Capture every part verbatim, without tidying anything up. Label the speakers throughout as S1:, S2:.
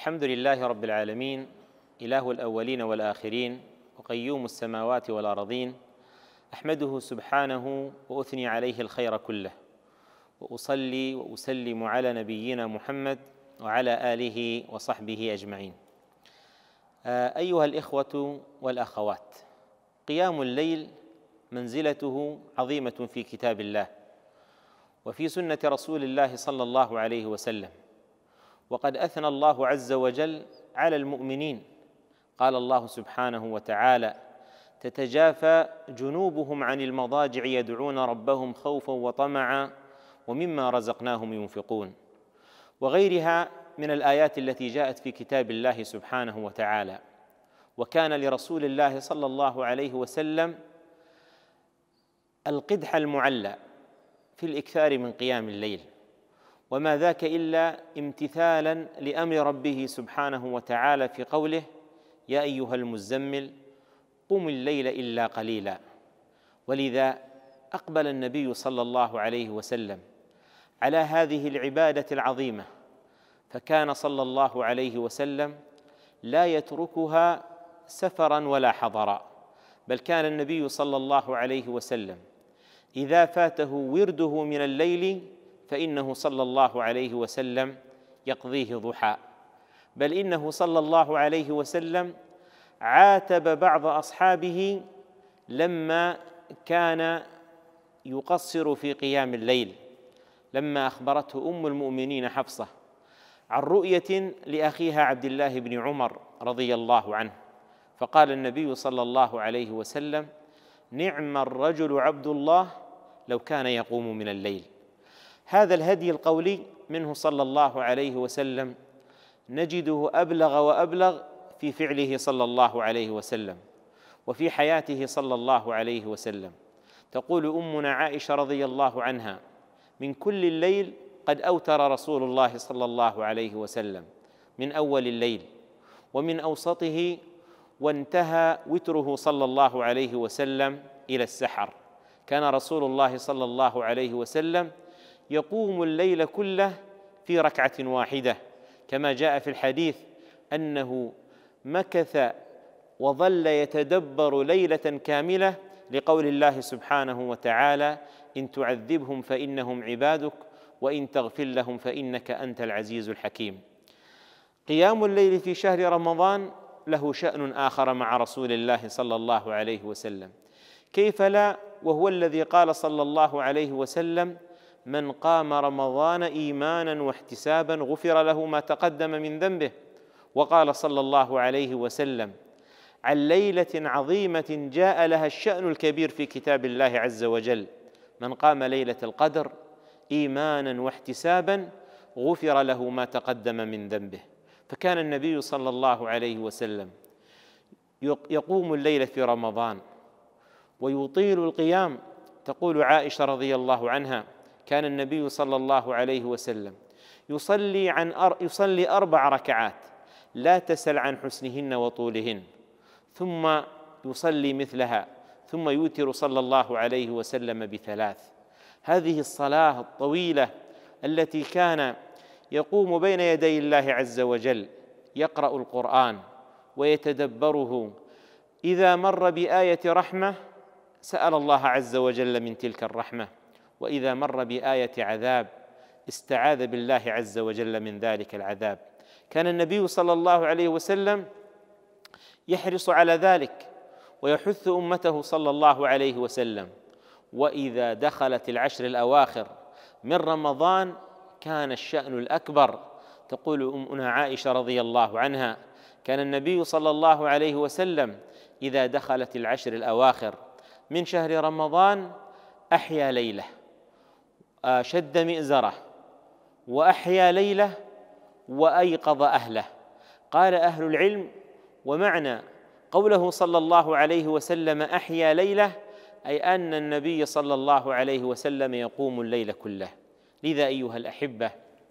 S1: الحمد لله رب العالمين، إله الأولين والآخرين، وقيوم السماوات والأرضين. أحمده سبحانه وأثني عليه الخير كله، وأصلي وأسلم على نبينا محمد وعلى آله وصحبه أجمعين. أيها الإخوة والأخوات، قيام الليل منزلته عظيمة في كتاب الله وفي سنة رسول الله صلى الله عليه وسلم، وقد أثنى الله عز وجل على المؤمنين. قال الله سبحانه وتعالى: تتجافى جنوبهم عن المضاجع يدعون ربهم خوفا وطمعا ومما رزقناهم ينفقون، وغيرها من الآيات التي جاءت في كتاب الله سبحانه وتعالى. وكان لرسول الله صلى الله عليه وسلم القدح المعلى في الإكثار من قيام الليل، وما ذاك إلا امتثالا لأمر ربه سبحانه وتعالى في قوله: يا أيها المزمل قم الليل إلا قليلا. ولذا أقبل النبي صلى الله عليه وسلم على هذه العبادة العظيمة، فكان صلى الله عليه وسلم لا يتركها سفرا ولا حضرا، بل كان النبي صلى الله عليه وسلم إذا فاته ورده من الليل فإنه صلى الله عليه وسلم يقضيه ضحى، بل إنه صلى الله عليه وسلم عاتب بعض أصحابه لما كان يقصر في قيام الليل، لما أخبرته أم المؤمنين حفصة عن رؤية لأخيها عبد الله بن عمر رضي الله عنه، فقال النبي صلى الله عليه وسلم: نعم الرجل عبد الله لو كان يقوم من الليل. هذا الهدي القولي منه صلى الله عليه وسلم نجده أبلغ وأبلغ في فعله صلى الله عليه وسلم وفي حياته صلى الله عليه وسلم. تقول أمنا عائشة رضي الله عنها: من كل الليل قد أوتر رسول الله صلى الله عليه وسلم، من أول الليل ومن أوسطه، وانتهى وتره صلى الله عليه وسلم إلى السحر. كان رسول الله صلى الله عليه وسلم يقوم الليل كله في ركعة واحدة، كما جاء في الحديث أنه مكث وظل يتدبر ليلة كاملة لقول الله سبحانه وتعالى: إن تعذبهم فإنهم عبادك وإن تغفر لهم فإنك أنت العزيز الحكيم. قيام الليل في شهر رمضان له شأن آخر مع رسول الله صلى الله عليه وسلم، كيف لا وهو الذي قال صلى الله عليه وسلم: من قام رمضان إيمانا واحتسابا غفر له ما تقدم من ذنبه. وقال صلى الله عليه وسلم عن ليلة عظيمة جاء لها الشأن الكبير في كتاب الله عز وجل: من قام ليلة القدر إيمانا واحتسابا غفر له ما تقدم من ذنبه. فكان النبي صلى الله عليه وسلم يقوم الليل في رمضان ويطيل القيام. تقول عائشة رضي الله عنها: كان النبي صلى الله عليه وسلم يصلي عن أر... يصلي أربع ركعات لا تسل عن حسنهن وطولهن، ثم يصلي مثلها، ثم يوتر صلى الله عليه وسلم بثلاث. هذه الصلاة الطويلة التي كان يقوم بين يدي الله عز وجل يقرأ القرآن ويتدبره، إذا مر بآية رحمة سأل الله عز وجل من تلك الرحمة، وإذا مر بآية عذاب استعاذ بالله عز وجل من ذلك العذاب. كان النبي صلى الله عليه وسلم يحرص على ذلك ويحث أمته صلى الله عليه وسلم. وإذا دخلت العشر الأواخر من رمضان كان الشأن الأكبر. تقول أمنا عائشة رضي الله عنها: كان النبي صلى الله عليه وسلم إذا دخلت العشر الأواخر من شهر رمضان أحيا ليلة، شد مئزره وأحيا ليلة وأيقظ أهله. قال أهل العلم: ومعنى قوله صلى الله عليه وسلم أحيا ليلة أي أن النبي صلى الله عليه وسلم يقوم الليل كله. لذا أيها الأحبة،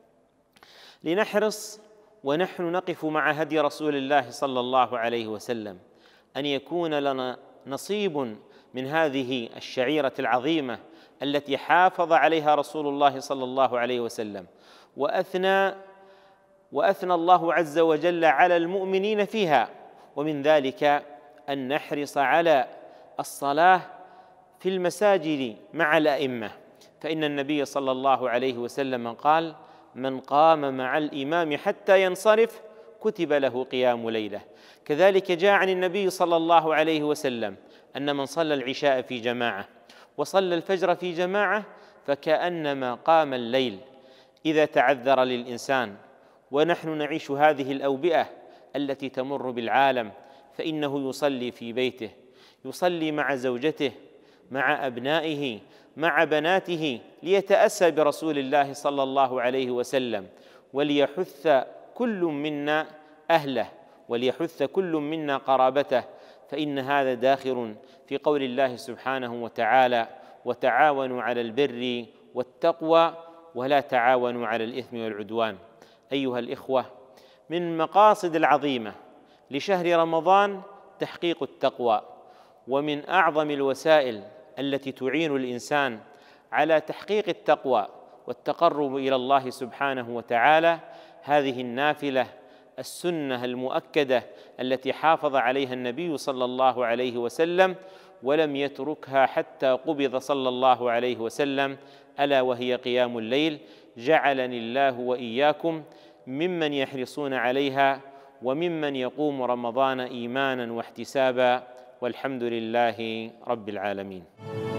S1: لنحرص ونحن نقف مع هدي رسول الله صلى الله عليه وسلم أن يكون لنا نصيب من هذه الشعيرة العظيمة التي حافظ عليها رسول الله صلى الله عليه وسلم وأثنى وأثنى الله عز وجل على المؤمنين فيها، ومن ذلك أن نحرص على الصلاة في المساجد مع الأئمة، فإن النبي صلى الله عليه وسلم قال: من قام مع الإمام حتى ينصرف كتب له قيام ليلة. كذلك جاء عن النبي صلى الله عليه وسلم أن من صلى العشاء في جماعة وصلى الفجر في جماعة فكأنما قام الليل. إذا تعذر للإنسان، ونحن نعيش هذه الأوبئة التي تمر بالعالم، فإنه يصلي في بيته، يصلي مع زوجته، مع أبنائه، مع بناته، ليتأسى برسول الله صلى الله عليه وسلم، وليحث كل منا أهله، وليحث كل منا قرابته، فإن هذا داخل في قول الله سبحانه وتعالى: وتعاونوا على البر والتقوى ولا تعاونوا على الإثم والعدوان. أيها الإخوة، من المقاصد العظيمة لشهر رمضان تحقيق التقوى، ومن أعظم الوسائل التي تعين الإنسان على تحقيق التقوى والتقرب إلى الله سبحانه وتعالى هذه النافلة السنة المؤكدة التي حافظ عليها النبي صلى الله عليه وسلم ولم يتركها حتى قبض صلى الله عليه وسلم، ألا وهي قيام الليل. جعلني الله وإياكم ممن يحرصون عليها وممن يقوم رمضان إيمانا واحتسابا، والحمد لله رب العالمين.